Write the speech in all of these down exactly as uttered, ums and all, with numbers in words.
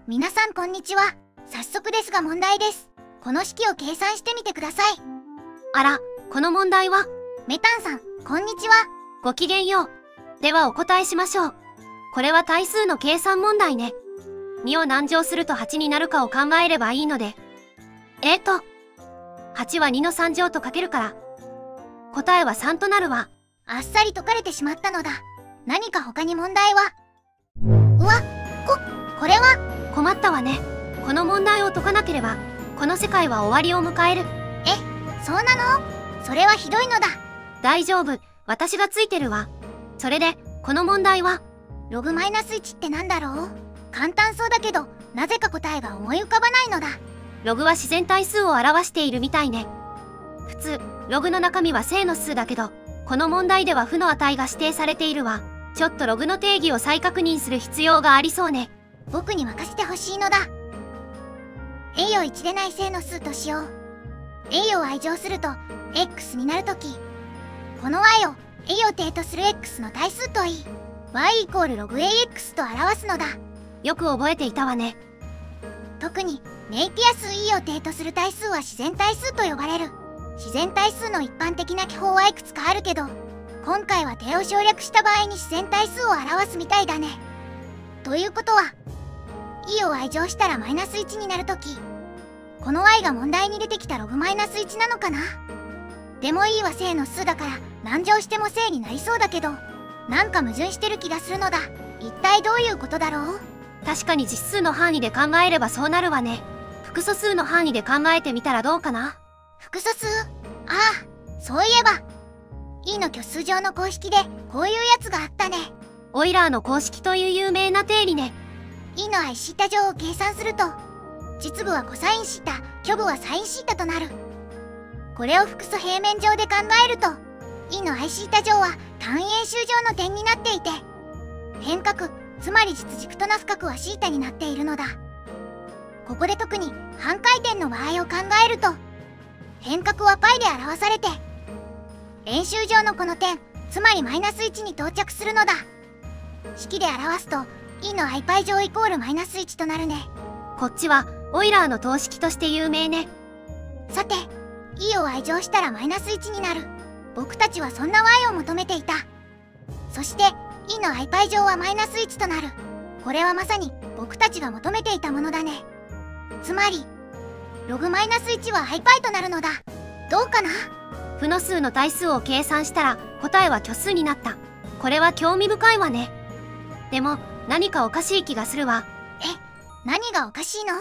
皆さんこんにちは。早速ですが問題です。この式を計算してみてください。 あら、この問題はメタンさん、こんにちは。 ごきげんよう。ではお答えしましょう。これは対数の計算問題ね。にを何乗するとはちになるかを考えればいいので。えーと、はちはにのさん乗とかけるから、答えはさんとなるわ。 あっさり解かれてしまったのだ。何か他に問題は？うわ、こ、これは困ったわね。この問題を解かなければ、この世界は終わりを迎える。 え、そうなの？それはひどいのだ。 大丈夫、私がついてるわ。それで、この問題はログマイナスいちってなんだろう？簡単そうだけど、なぜか答えが思い浮かばないのだ。 ログは自然対数を表しているみたいね。普通、ログの中身は正の数だけど、この問題では負の値が指定されているわ。ちょっとログの定義を再確認する必要がありそうね。 僕に任せてほしいのだ。a をいちでない正の数としよう。a を愛乗すると x になるとき、この y を a を定とする x の対数といい、y イコールログ ax と表すのだ。 よく覚えていたわね。 特にネイピア数 e を定とする対数は自然対数と呼ばれる。自然対数の一般的な記法はいくつかあるけど、今回は定を省略した場合に自然対数を表すみたいだね。ということは e を愛乗したらマイナスいちになるとき、この y が問題に出てきたログマイナスいちなのかな。でも e は正の数だから何乗しても正になりそうだけど、なんか矛盾してる気がするのだ。一体どういうことだろう？ 確かに実数の範囲で考えればそうなるわね。複素数の範囲で考えてみたらどうかな。 複素数？ああ、そういえば e の虚数上の公式でこういうやつがあったね。 オイラーの公式という有名な定理ね。 e の i シータ乗を計算すると、実部はコサインシータ、虚部はサインシータとなる。これを複素平面上で考えると e の i シータ乗は単位円周上の点になっていて、変角、つまり実軸とな不角はシータになっているのだ。ここで特に半回転の場合を考えると、変角は π で表されて、円周上のこの点、つまりマイナスいちに到着するのだ。式で表すと e の iπ 乗イコールマイナスいちとなるね。 こっちはオイラーの等式として有名ね。 さて e を愛乗したらマイナスいちになる。僕たちはそんな y を求めていた。そして e の iπ 乗はマイナスいちとなる。これはまさに僕たちが求めていたものだね。つまりログマイナスいちは iπ となるのだ。どうかな？ 負の数の対数を計算したら答えは虚数になった。これは興味深いわね。でも何かおかしい気がするわ。 え、何がおかしいの？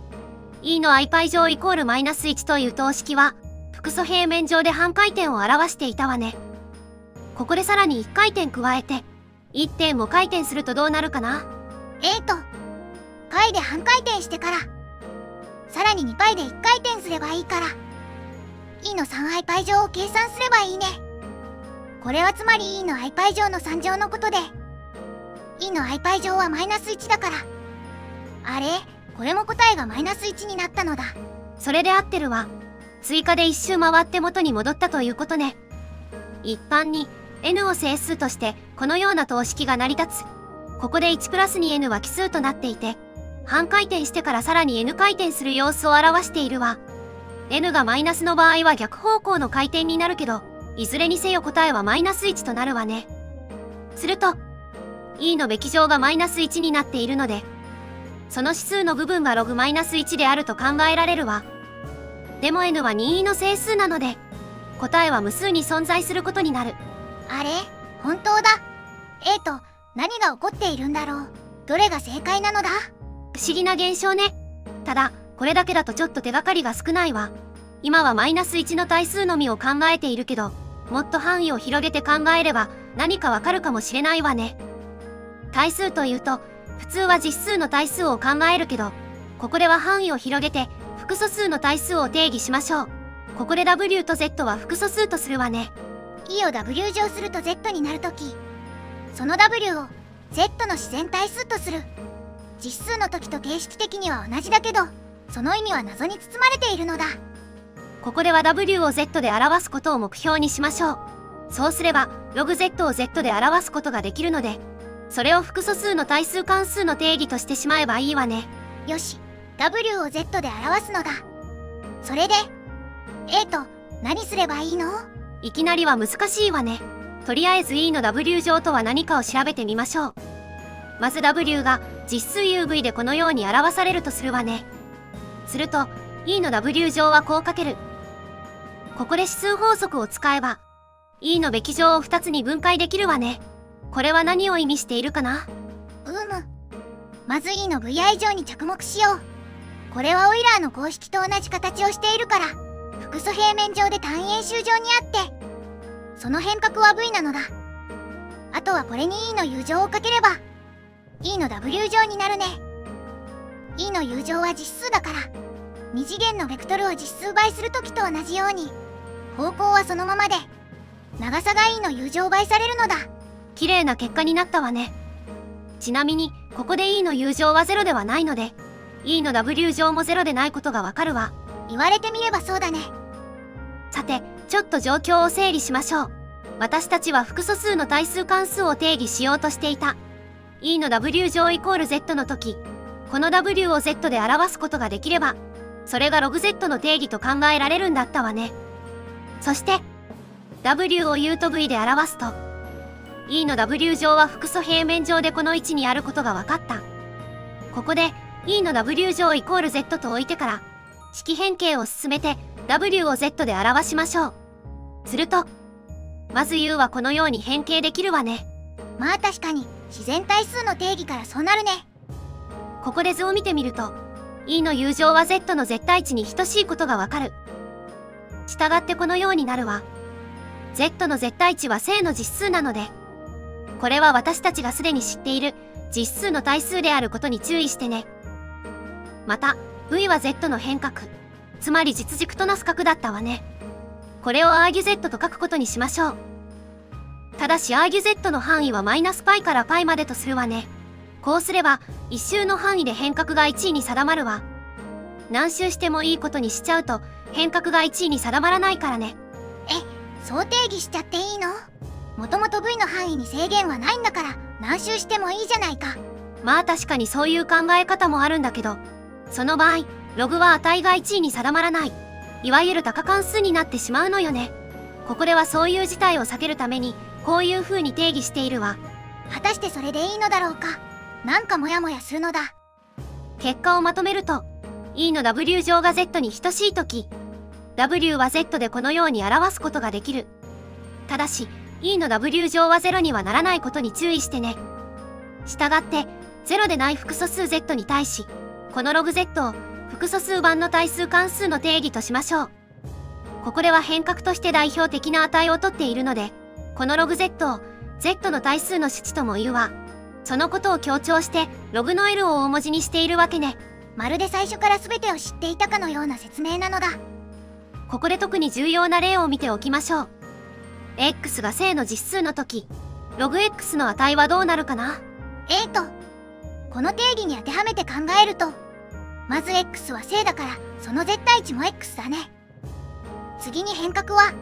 e の iπ 乗イコールマイナスいちという等式は複素平面上で半回転を表していたわね。ここでさらにいっかい転加えていってんを回転するとどうなるかな？ えーと、π で半回転してから、さらに にπ でいっかい転すればいいから、e の さんアイパイ 乗を計算すればいいね。これはつまり e の iπ 乗のさん乗のことで、e の iπ 乗はマイナスいちだから、あれ？これも答えがマイナスいちになったのだ。 それで合ってるわ。追加で一周回って元に戻ったということね。一般に n を整数としてこのような等式が成り立つ。ここでいちプラスに n は奇数となっていて、半回転してからさらに n 回転する様子を表しているわ。n がマイナスの場合は逆方向の回転になるけど、いずれにせよ答えはマイナスいちとなるわね。すると e のべき乗がマイナスいちになっているので、その指数の部分がログマイナスいちであると考えられるわ。でも n は任意の整数なので、答えは無数に存在することになる。 あれ？本当だ。えーと、何が起こっているんだろう。どれが正解なのだ？ 不思議な現象ね。ただ、これだけだとちょっと手がかりが少ないわ。今はマイナスいちの対数のみを考えているけど、もっと範囲を広げて考えれば何かわかるかもしれないわね。対数というと、普通は実数の対数を考えるけど、ここでは範囲を広げて複素数の対数を定義しましょう。ここで w と z は複素数とするわね。 e を w 乗すると z になるとき、その w を z の自然対数とする。実数の時と形式的には同じだけど、その意味は謎に包まれているのだ。 ここでは w を z で表すことを目標にしましょう。そうすればログ z を z で表すことができるので、それを複素数の対数関数の定義としてしまえばいいわね。 よし、 W を Z で表すのだ。それで A と何すればいいの？ いきなりは難しいわね。とりあえず E の W 乗とは何かを調べてみましょう。まず W が実数 ユーブイ でこのように表されるとするわね。すると E の W 乗はこう書ける。ここで指数法則を使えば E のべき乗をふたつに分解できるわね。これは何を意味しているかな？ うむ。まず E の ブイアイ 乗に着目しよう。これはオイラーの公式と同じ形をしているから複素平面上で単円周上にあって、その変角は V なのだ。あとはこれに E の U 乗をかければ E の W 乗になるね。 E の U 乗は実数だからに次元のベクトルを実数倍するときと同じように方向はそのままで長さが E の U 乗倍されるのだ。 綺麗な結果になったわね。ちなみにここで E の U 乗はゼロではないので E の W 乗もゼロでないことがわかるわ。 言われてみればそうだね。 さて、ちょっと状況を整理しましょう。私たちは複素数の対数関数を定義しようとしていた。E の W 乗イコール Z の時、この W を Z で表すことができれば、それが ログゼット の定義と考えられるんだったわね。そして、W を U と V で表すと、E の W 乗は複素平面上でこの位置にあることが分かった。ここで、E の W 乗イコール Z と置いてから、式変形を進めて W を Z で表しましょう。すると、まず U はこのように変形できるわね。 まあ確かに自然対数の定義からそうなるね。 ここで図を見てみると、E の U 乗は Z の絶対値に等しいことがわかる。したがってこのようになるわ。Z の絶対値は正の実数なので、これは私たちがすでに知っている実数の対数であることに注意してね。また、V は Z の変角、つまり実軸となす角だったわね。これをアーギュ Z と書くことにしましょう。ただしアーギュ Z の範囲はマイナス π から π までとするわね。こうすれば、一周の範囲で変角がいちいに定まるわ。何周してもいいことにしちゃうと、変角がいちいに定まらないからね。 え、そう定義しちゃっていいの？もともと V の範囲に制限はないんだから、何周してもいいじゃないか。 まあ確かにそういう考え方もあるんだけど、その場合、ログは値がいちいに定まらない。いわゆる多価関数になってしまうのよね。ここではそういう事態を避けるために、こういう風に定義しているわ。 果たしてそれでいいのだろうか。なんかモヤモヤするのだ。 結果をまとめると、E の W 乗が Z に等しいとき、W は Z でこのように表すことができる。ただし、E の W 乗はゼロにはならないことに注意してね。したがって、ゼロでない複素数 Z に対し、このログ Z を複素数版の対数関数の定義としましょう。ここでは変角として代表的な値を取っているので、このログ Z を Z の対数の主値とも言うわ。そのことを強調してログの L を大文字にしているわけね。 まるで最初から全てを知っていたかのような説明なのだ。 ここで特に重要な例を見ておきましょう。X が正の実数の時、ログ X の値はどうなるかな？ A と、この定義に当てはめて考えると、まず X は正だからその絶対値も X だね。次に変角は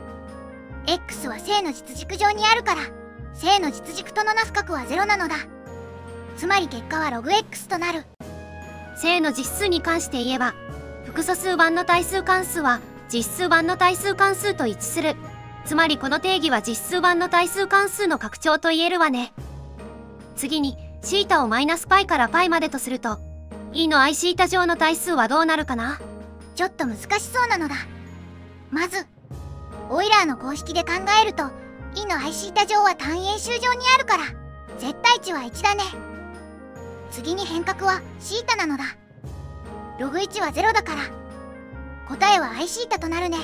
X は正の実軸上にあるから正の実軸とのなす角はゼロなのだ。つまり結果はログ X となる。 正の実数に関して言えば、複素数版の対数関数は実数版の対数関数と一致する。つまりこの定義は実数版の対数関数の拡張と言えるわね。次に θ をマイナス π から π までとすると、E の Iθ 乗の対数はどうなるかな？ ちょっと難しそうなのだ。まずオイラーの公式で考えると E の Iθ 乗は単円周上にあるから絶対値はいちだね。次に変角は θ なのだ。ログいちはゼロだから答えは Iθ となるね。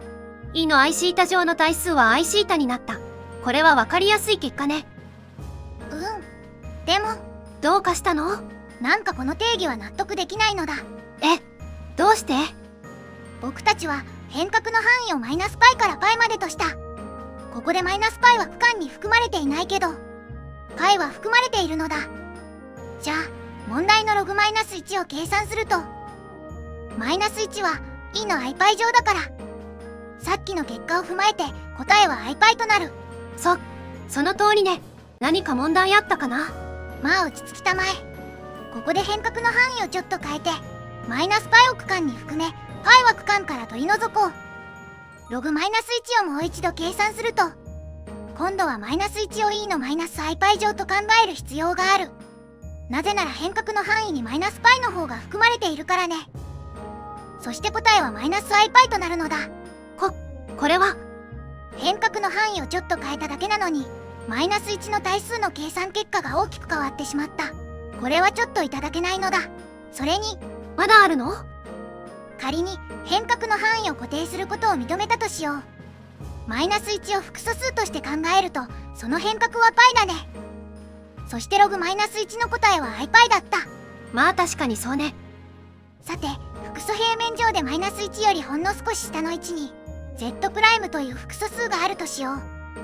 E の Iθ 乗の対数は Iθ になった。これは分かりやすい結果ね。 うん。でもどうかしたの？ なんかこの定義は納得できないのだ。 え、どうして？ 僕たちは変角の範囲をマイナス π から π までとした。ここでマイナス π は区間に含まれていないけど π は含まれているのだ。じゃあ問題のログマイナスいちを計算するとマイナスいちは E の Iπ 乗だからさっきの結果を踏まえて答えは Iπ となる。 そ、その通りね。何か問題あったかな？ まあ落ち着きたまえ。 ここで変角の範囲をちょっと変えてマイナス π を区間に含め π は区間から取り除こう。ログマイナスいちをもう一度計算すると今度はマイナスいちを e のマイナス iπ 乗と考える必要がある。なぜなら変角の範囲にマイナス π の方が含まれているからね。そして答えはマイナス iπ となるのだ。 こ、これは変角の範囲をちょっと変えただけなのにマイナスいちの対数の計算結果が大きく変わってしまった。これはちょっといただけないのだ。それにまだあるの？ 仮に変角の範囲を固定することを認めたとしよう。マイナスいちを複素数として考えるとその変角は π だね。そしてログマイナスいちの答えは iπ だった。 まあ確かにそうね。 さて複素平面上でマイナスいちよりほんの少し下の位置に z' という複素数があるとしよう。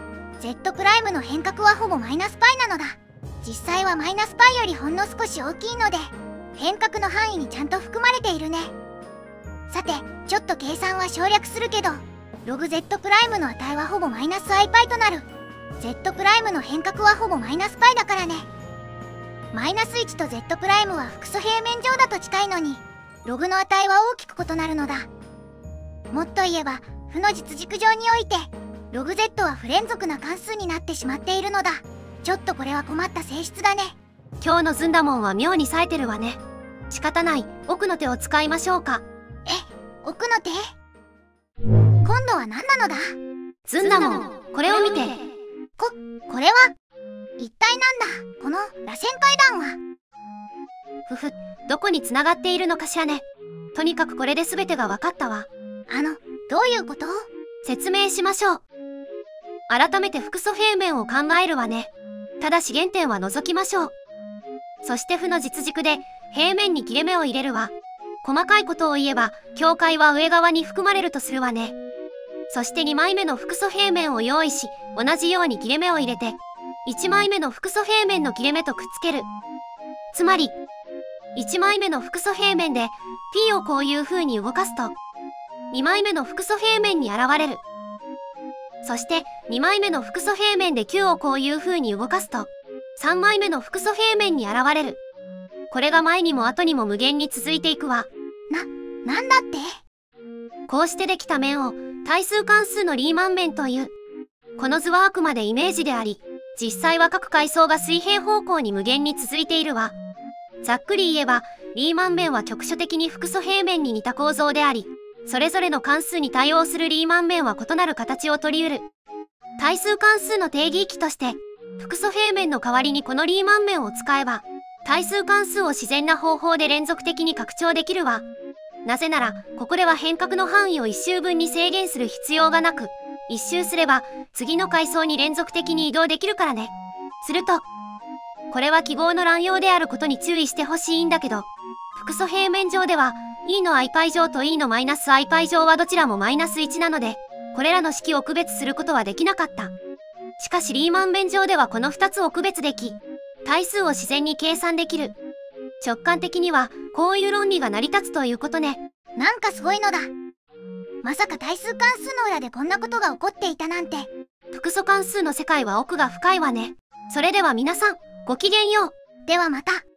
z' の変角はほぼマイナス π なのだ。実際はマイナス π よりほんの少し大きいので変角の範囲にちゃんと含まれているね。さてちょっと計算は省略するけどログ z' の値はほぼマイナス iπ となる。 z' の変角はほぼマイナス π だからね。マイナスいちと z' は複素平面上だと近いのにログの値は大きく異なるのだ。もっと言えば負の実軸上においてログ z は不連続な関数になってしまっているのだ。ちょっとこれは困った性質だね。 今日のずんだもんは妙に冴えてるわね。仕方ない、奥の手を使いましょうか。 え、奥の手？今度は何なのだ？ ずんだもん、これを見て。 こ、これは一体なんだこの螺旋階段は。 ふふ、どこに繋がっているのかしらね。とにかくこれで全てが分かったわ。 あの、どういうこと？ 説明しましょう。改めて複素平面を考えるわね。ただし原点は除きましょう。そして負の実軸で平面に切れ目を入れるわ。細かいことを言えば境界は上側に含まれるとするわね。そしてにまいめの複素平面を用意し同じように切れ目を入れていちまいめの複素平面の切れ目とくっつける。つまりいちまいめの複素平面で P をこういう風に動かすとにまいめの複素平面に現れる。そしてにまいめの複素平面で Q をこういう風に動かすとさんまいめの複素平面に現れる。これが前にも後にも無限に続いていくわ。 な、なんだって？ こうしてできた面を対数関数のリーマン面という。この図はあくまでイメージであり、実際は各階層が水平方向に無限に続いているわ。ざっくり言えば、リーマン面は局所的に複素平面に似た構造であり、それぞれの関数に対応するリーマン面は異なる形を取り得る。対数関数の定義域として、複素平面の代わりにこのリーマン面を使えば、対数関数を自然な方法で連続的に拡張できるわ。なぜなら、ここでは変角の範囲を一周分に制限する必要がなく、一周すれば次の階層に連続的に移動できるからね。すると、これは記号の乱用であることに注意してほしいんだけど、複素平面上では e の iπ 乗と e のマイナス iπ 乗はどちらもマイナスいちなので、これらの式を区別することはできなかった。しかしリーマン面上ではこのふたつを区別でき、対数を自然に計算できる。直感的にはこういう論理が成り立つということね。 なんかすごいのだ。まさか対数関数の裏でこんなことが起こっていたなんて。 複素関数の世界は奥が深いわね。それでは皆さん、ごきげんよう。 ではまた。